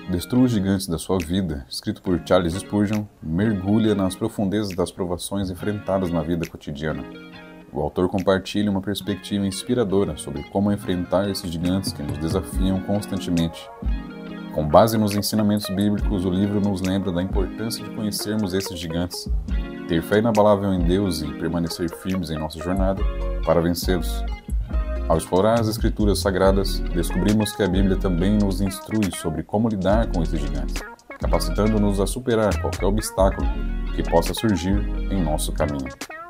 Destrua os gigantes da sua vida, escrito por Charles Spurgeon, mergulha nas profundezas das provações enfrentadas na vida cotidiana. O autor compartilha uma perspectiva inspiradora sobre como enfrentar esses gigantes que nos desafiam constantemente. Com base nos ensinamentos bíblicos, o livro nos lembra da importância de conhecermos esses gigantes, ter fé inabalável em Deus e permanecer firmes em nossa jornada para vencê-los. Ao explorar as Escrituras Sagradas, descobrimos que a Bíblia também nos instrui sobre como lidar com esses gigantes, capacitando-nos a superar qualquer obstáculo que possa surgir em nosso caminho.